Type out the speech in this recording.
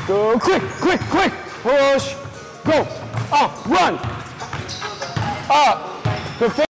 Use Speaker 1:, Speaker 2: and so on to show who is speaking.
Speaker 1: Go quick, quick, quick. Push. Go. Up, run. Up. Good.